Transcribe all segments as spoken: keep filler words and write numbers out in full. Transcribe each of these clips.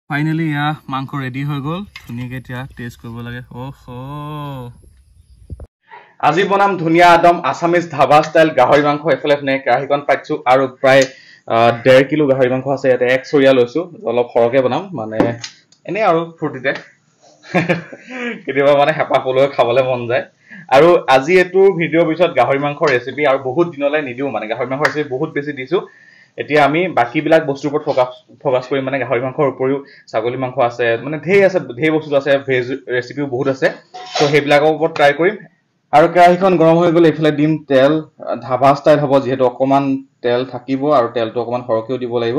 finally ইয়া মাংস ready হৈ গ'ল ধুনীয়াকৈ এতিয়া টেষ্ট কৰিব লাগে ওহো আজি বনাম ধুনীয়া একদম আছামিজ ধাবা ষ্টাইল গাহৰি মাংস এফালে ফনে কেৰাহীখন পাইছোঁ আৰু প্ৰায় ডেৰ কিলো গাহৰি মাংস আছে ইয়াতে এক চৰিয়া লৈছোঁ অলপ সৰহকৈ বনাম মানে এনেই আৰু ফূৰ্তিতে কেতিয়াবা মানে হেঁপাহ পলুৱাই খাবলৈ মন যায় আৰু আজি এইটো ভিডিঅ'ৰ পিছত গাহৰি মাংসৰ ৰেচিপি আৰু বহুত দিনলৈ নিদিওঁ মানে গাহৰি মাংসৰ ৰেচিপি বহুত বেছি দিছোঁ এতিয়া আমি বাকিবিলাক বস্তুৰ ওপৰত ফকাছ ফকাছ কৰিম মানে গাহৰি মাংসৰ উপৰিও ছাগলী মাংস আছে মানে ঢেৰ আছে ঢেৰ বস্তু আছে ভেজ ৰেচিপিও বহুত আছে তো সেইবিলাকৰ ওপৰত ট্ৰাই কৰিম আৰু কেৰাহীখন গৰম হৈ গ'লে এইফালে দিম তেল ধাবা ষ্টাইল হ'ব যিহেতু অকণমান তেল থাকিব আৰু তেলটো অকণমান সৰহকৈও দিব লাগিব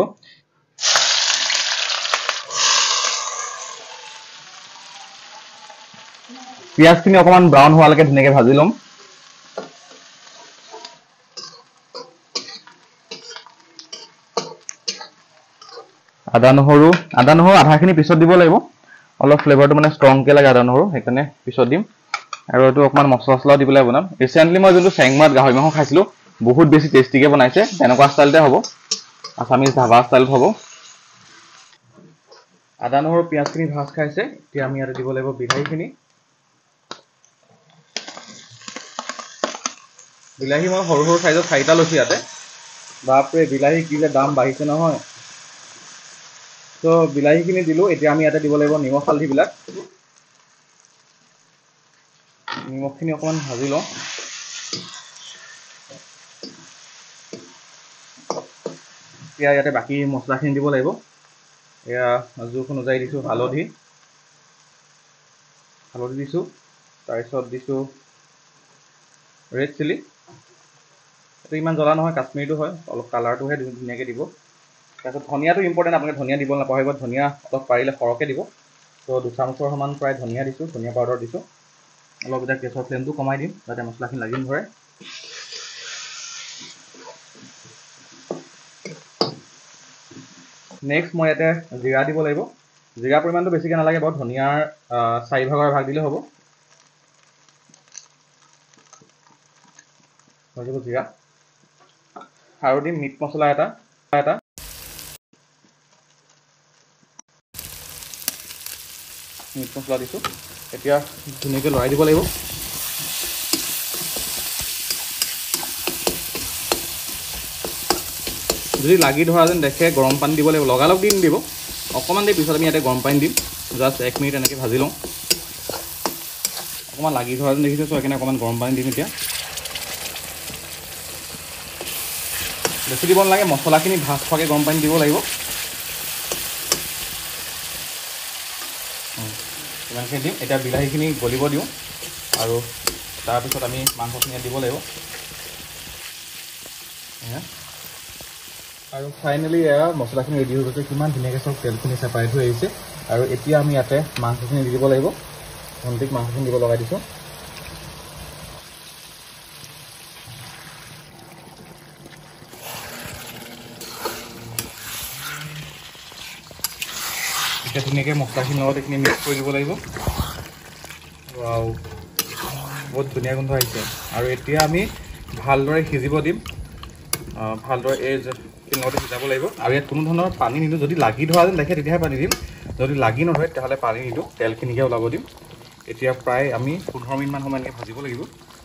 পিঁয়াজখিনি অকণমান ব্ৰাউন হোৱালৈকে ধুনীয়াকৈ ভাজি ল'ম আদা নহৰু আদা নহৰু আধাখিনি পিছত দিব লাগিব অলপ ফ্লেভাৰটো মানে ষ্ট্ৰংকৈ লাগে আদা নহৰু সেইকাৰণে পিছত দিম আৰু এইটো অকণমান মছলা চছলাও দি পেলাই বনাম ৰিচেণ্টলি মই যোনটো চেংমাৰত গাহৰি মাংস খাইছিলোঁ বহুত বেছি টেষ্টিকৈ বনাইছে তেনেকুৱা ষ্টাইলতে হ'ব আছামিজ ধাবা ষ্টাইলত হ'ব আদা নহৰু পিঁয়াজখিনি ভাজ খাইছে এতিয়া আমি ইয়াতে দিব লাগিব বিলাহীখিনি বিলাহী মই সৰু সৰু চাইজত চাৰিটা লৈছোঁ ইয়াতে বাপৰে বিলাহী কি যে দাম বাঢ়িছে নহয় তো বিলাহীখিনি দিলোঁ এতিয়া আমি ইয়াতে দিব লাগিব নিমখ হালধিবিলাক নিমখখিনি অকণমান ভাজি লওঁ এতিয়া ইয়াতে বাকী মছলাখিনি দিব লাগিব এয়া জোখ অনুযায়ী দিছোঁ হালধি হালধি দিছোঁ তাৰপিছত দিছোঁ ৰেড চিলি এইটো ইমান জ্বলা নহয় কাশ্মীৰটো হয় অলপ কালাৰটোহে ধুনীয়াকৈ দিব তাৰপিছত ধনিয়াটো ইম্পৰ্টেণ্ট আপোনালোকে ধনিয়া দিব নাপাহৰিব ধনিয়া অলপ পাৰিলে সৰহকৈ দিব তো দুচামুচৰ সমান প্ৰায় ধনিয়া দিছোঁ ধনিয়া পাউডাৰ দিছোঁ অলপ এতিয়া গেছৰ ফ্লেমটো কমাই দিম যাতে মছলাখিনি লাগি নধৰে নেক্সট মই ইয়াতে জিৰা দিব লাগিব জিৰা পৰিমাণটো বেছিকৈ নালাগে বাৰু ধনিয়াৰ চাৰি ভাগৰ ভাগ দিলে হ'ব হৈ যাব জিৰা আৰু দিম মিট মছলা এটা এটা মিট মছলা দিছোঁ এতিয়া ধুনীয়াকৈ লৰাই দিব লাগিব যদি লাগি ধৰা যেন দেখে গৰম পানী দিব লাগিব লগালগ দি নিদিব অকণমান দেৰি পিছত আমি ইয়াতে গৰম পানী দিম জাষ্ট এক মিনিট এনেকৈ ভাজি লওঁ অকণমান লাগি ধৰা যেন দেখিছোঁ সেইকাৰণে অকণমান গৰম পানী দিম এতিয়া বেছি দিব নালাগে মছলাখিনি ভাজ খোৱাকৈ গৰম পানী দিব লাগিব ইমানখিনি দিম এতিয়া বিলাহীখিনি গলিব দিওঁ আৰু তাৰপিছত আমি মাংসখিনি দিব লাগিব আৰু ফাইনেলি এয়া মছলাখিনি ৰেডি হৈ গৈছে কিমান ধুনীয়াকৈ চব তেলখিনি চেপাৰেট হৈ আহিছে আৰু এতিয়া আমি ইয়াতে মাংসখিনি দি দিব লাগিব ভণ্টিক মাংসখিনি দিব লগাই দিছোঁ এতিয়া ধুনীয়াকৈ মছলাখিনিৰ লগত এইখিনি মিক্স কৰি দিব লাগিব ৱাও বহুত ধুনীয়া গোন্ধ আহিছে আৰু এতিয়া আমি ভালদৰে সিজিব দিম ভালদৰে এই লগতে সিজাব লাগিব আৰু ইয়াত কোনো ধৰণৰ পানী নিদিওঁ যদি লাগি ধৰা যেন দেখে তেতিয়াহে পানী দিম যদি লাগি নধৰে তেতিয়াহ'লে পানী নিদিওঁ তেলখিনিকে ওলাব দিম এতিয়া প্ৰায় আমি পোন্ধৰ মিনিটমান সময় এনেকৈ ভাজিব লাগিব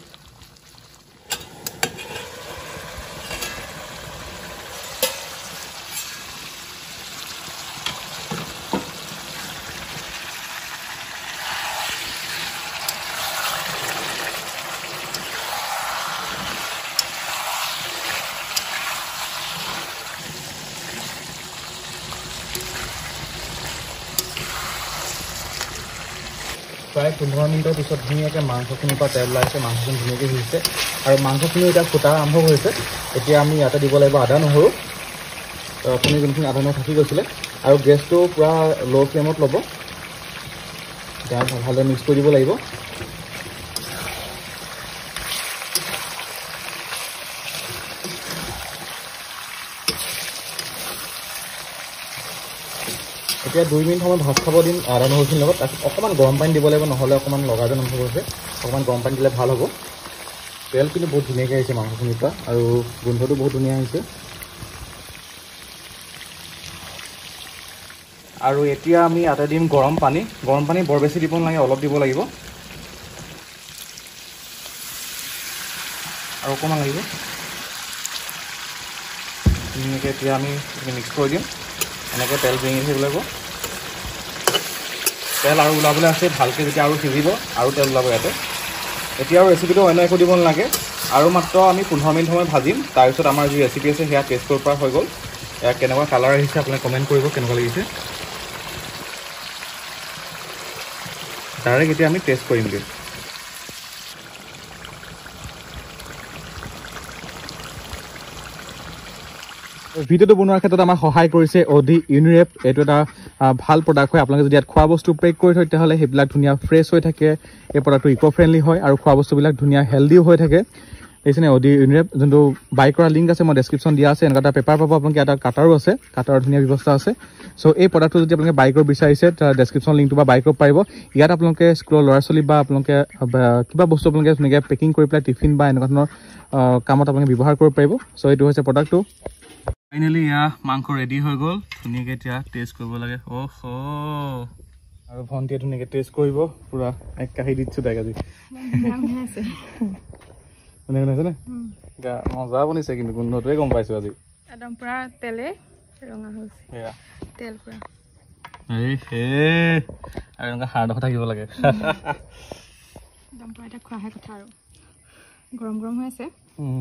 প্ৰায় পোন্ধৰ মিনিটৰ পিছত ধুনীয়াকৈ মাংসখিনিৰ পৰা তেল ওলাইছে মাংসখিনি ধুনীয়াকৈ সিজিছে আৰু মাংসখিনি এতিয়া ফুটা আৰম্ভ হৈছে এতিয়া আমি ইয়াতে দিব লাগিব আদা নহৰু আপুনি যোনখিনি আদা নহৰু থাকি গৈছিলে আৰু গেছটো পূৰা ল' ফ্লেমত ল'ব এতিয়া ভালদৰে মিক্স কৰি দিব লাগিব এতিয়া দুই মিনিট সময় ভাজ খাব দিম আদা নহৰুখিনিৰ লগত তাৰপিছত অকণমান গৰম পানী দিব লাগিব নহ'লে অকণমান লগা যেন অনুভৱ হৈছে অকণমান গৰম পানী দিলে ভাল হ'ব তেল কিন্তু বহুত ধুনীয়াকৈ আহিছে মাংসখিনিৰ পৰা আৰু গোন্ধটো বহুত ধুনীয়া আহিছে আৰু এতিয়া আমি ইয়াতে দিম গৰম পানী গৰম পানী বৰ বেছি দিব নালাগে অলপ দিব লাগিব আৰু অকণমান লাগিব ধুনীয়াকৈ এতিয়া আমি মিক্স কৰি দিম এনেকৈ তেল বিঙি থাকিব লাগিব তেল আৰু ওলাবলৈ আছে ভালকৈ যেতিয়া আৰু সিজিব আৰু তেল ওলাব ইয়াতে এতিয়া আৰু ৰেচিপিটো অন্য একো দিব নালাগে আৰু মাত্ৰ আমি পোন্ধৰ মিনিট সময় ভাজিম তাৰপিছত আমাৰ যি ৰেচিপি আছে সেয়া টেষ্ট কৰিব পৰা হৈ গ'ল ইয়াৰ কেনেকুৱা কালাৰ আহিছে আপোনালোকে কমেণ্ট কৰিব কেনেকুৱা লাগিছে ডাইৰেক্ট এতিয়া আমি টেষ্ট কৰিম দিম ভিডিঅ'টো বনোৱাৰ ক্ষেত্ৰত আমাক সহায় কৰিছে অডি ইউনিৰেপ এইটো এটা ভাল প্ৰডাক্ট হয় আপোনালোকে যদি ইয়াত খোৱা বস্তু পেক কৰি থয় তেতিয়াহ'লে সেইবিলাক ধুনীয়া ফ্ৰেছ হৈ থাকে এই প্ৰডাক্টটো ইক' ফ্ৰেণ্ডলি হয় আৰু খোৱা বস্তুবিলাক ধুনীয়া হেল্ডিও হৈ থাকে দেখিছেনে অডি ইউনিৰেপ যোনটো বাই কৰা লিংক আছে মই ডেছক্ৰিপশ্যন দিয়া আছে এনেকুৱা এটা পেপাৰ পাব আপোনালোকে এটা কাটাৰো আছে কাটাৰৰ ধুনীয়া ব্যৱস্থা আছে চ' এই প্ৰডাক্টটো যদি আপোনালোকে বাই কৰিব বিচাৰিছে তাৰ ডেছক্ৰিপশ্যন লিংকটো বা বাই কৰিব পাৰিব ইয়াত আপোনালোকে স্কুলৰ ল'ৰা ছোৱালী বা আপোনালোকে কিবা বস্তু আপোনালোকে ধুনীয়াকৈ পেকিং কৰি পেলাই টিফিন বা এনেকুৱা ধৰণৰ কামত আপোনালোকে ব্যৱহাৰ কৰিব পাৰিব চ' এইটো হৈছে প্ৰডাক্টটো ফাইনেলি ইয়া মাংস ৰেডি হৈ গ'ল ধুনীয়াকৈ এতিয়া টেষ্ট কৰিব লাগে অহ আৰু ভণ্টিয়ে ধুনীয়াকৈ টেষ্ট কৰিব পুৰা এক কাহি দিছোঁ তাইক আজি ধুনীয়া বনাইছে নে মজা বনিছে কিন্তু গোন্ধটোৱে গম পাইছোঁ আজি একদম পুৰা তেলে ৰঙা হৈছে সেয়া তেল পুৰা এই হে আৰু এনেকুৱা হাড়ডোখৰ থাকিব লাগে একদম পুৰা এটা খোৱাহে কথা আৰু গৰম গৰম হৈ আছে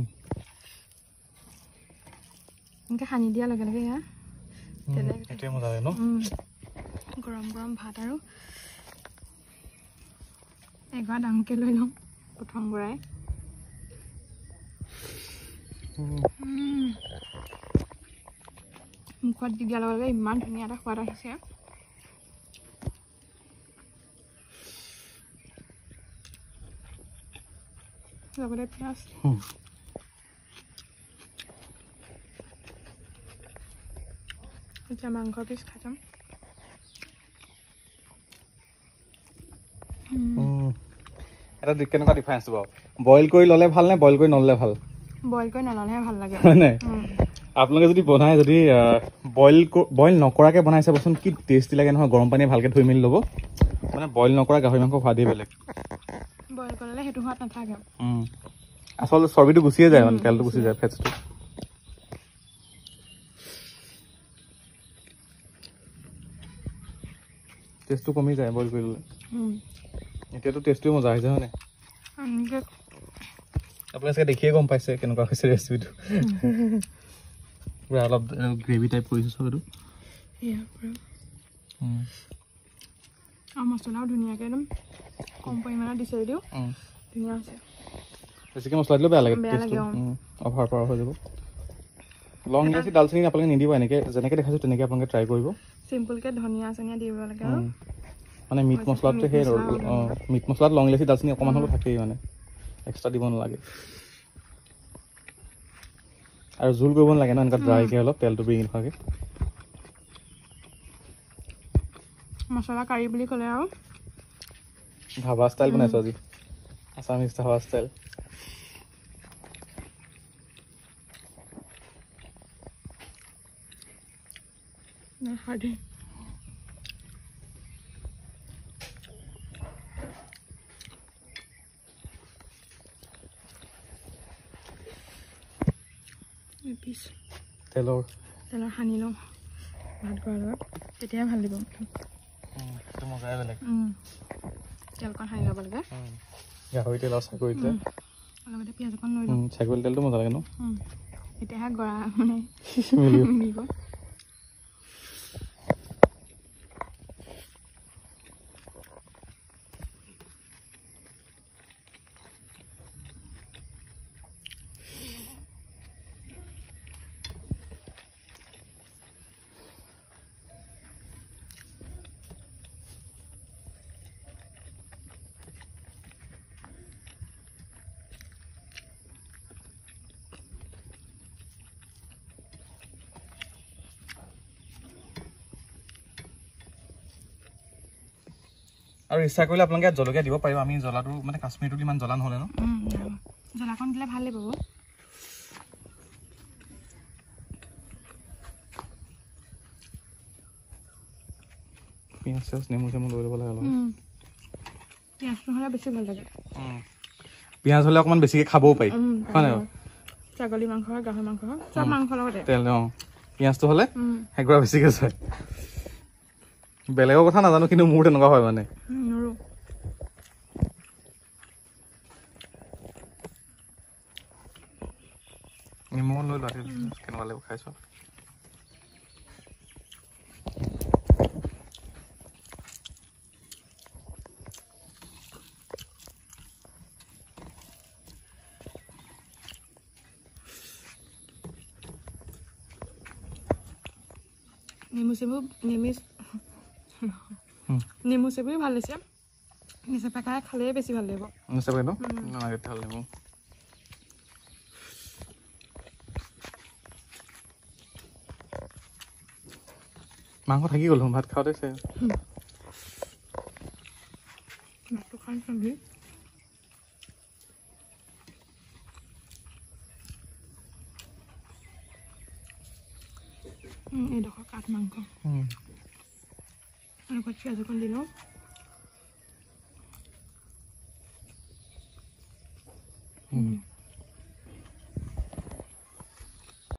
এনেকৈ সানি দিয়া লগে লগে ইয়াৰ তেলে এইটোৱে মজা লাগে ন গৰম গৰম ভাত আৰু এগৰা ডাঙৰকৈ লৈ লওঁ প্ৰথম গৰাই মুখত দি দিয়াৰ লগে লগে ইমান ধুনীয়া এটা সোৱাদ আহিছে লগতে পিঁয়াজ এতিয়া মাংসৰ পিচ খাই যাম এটা কেনেকুৱা ডিফাৰেঞ্চটো বাৰু বইল কৰি ল'লে ভাল নে বইল কৰি নল'লে ভাল বইল কৰি নল'লেহে ভাল লাগে হয় নাই আপোনালোকে যদি বনাই যদি বইল বইল নকৰাকৈ বনাই চাবচোন কি টেষ্টি লাগে নহয় গৰম পানীয়ে ভালকৈ ধুই মেলি ল'ব মানে বইল নকৰা গাহৰি মাংস সোৱাদেই বেলেগ বইল কৰিলে সেইটো সোৱাদ নাথাকে আচলতে চৰ্বিটো গুচিয়ে যায় মানে তেলটো গুচি যায় ফেটছটো টেষ্টটো কমি যায় বইল কৰি ল'লে এতিয়াতো টেষ্টটোৱে মজা আহিছে হয় নাই আপোনালোকে চাগে দেখিয়ে গম পাইছে কেনেকুৱা হৈছে ৰেচিপিটো পুৰা অলপ গ্ৰেভি টাইপ কৰিছোঁ চব এইটো আৰু মছলাও ধুনীয়াকৈ একদম কম পৰিমাণত দিছে যদিও ধুনীয়া হৈছে বেছিকৈ মছলা দিলেও বেয়া লাগে টেষ্টটো অভাৰ পাৱাৰ হৈ যাব লং ইলাচি দালচেনি আপোনালোকে নিদিব এনেকৈ যেনেকৈ দেখাইছোঁ তেনেকৈ আপোনালোকে ট্ৰাই কৰিব চিম্পলকৈ ধনিয়া চনিয়া দিব লাগে আৰু মানে মিট মছলাটো সেই অঁ মিট মছলাত লং ইলাচি দালচেনি অকণমান হ'লেও থাকেই মানে এক্সট্ৰা দিব নালাগে আৰু জোল কৰিব নালাগে ন এনেকুৱা ড্ৰাইকৈ অলপ তেলটো বিঙি থকাকৈ মছলা কাৰি বুলি ক'লে আৰু ধাবা ষ্টাইল বনাইছোঁ আজি আছামিজ ধাবা ষ্টাইল হাৰ্ডি পিছ তেলৰ তেলৰ সানি লওঁ ভাত খোৱাৰ লগত তেতিয়াহে ভাল দিব মজাই বেলেগ তেলকণ সানি ল'ব লাগে গাহৰি তেল আৰু ছাগলী তেল লগতে পিঁয়াজ অকণ লৈ লওঁ ছাগলী তেলটো মজা লাগে ন তেতিয়াহে গৰা মানে মিলিব আৰু ইচ্ছা কৰিলে আপোনালোকে জলকীয়া দিব পাৰিব আমি জ্বলাটো মানে কাশ্মীৰটো ইমান জ্বলা নহ'লে ন জ্বলাকণ দিলে ভাল লাগিব পিঁয়াজ চিয়াজ নেমু চেমু লৈ ল'ব লাগে অলপ পিঁয়াজ নহ'লে বেছি ভাল লাগে পিঁয়াজ হ'লে অকণমান বেছিকৈ খাবও পাৰি হয় নাই ছাগলী মাংস গাহৰি মাংস চব মাংসৰ লগতে তেল অঁ পিঁয়াজটো হ'লে হেগুৰা বেছিকৈ যায় বেলেগৰ কথা নাজানো কিন্তু মোৰ তেনেকুৱা হয় মানে নেমু লৈ লোৱা কেনেকুৱা লাগিব খাই চাওক নেমু চেমু নেমু নেমু চেমু ভাল লাগিছে নেচেপা খাই খালেই বেছি ভাল লাগিব নেচেপা ন নালাগে ভাল নেমু মাংস থাকি গ'ল ভাত খাওঁতে চাই মাছটো খাই চাবি এইডোখৰ কাঠ মাংস লগত পিঁয়াজ অকণ দি লওঁ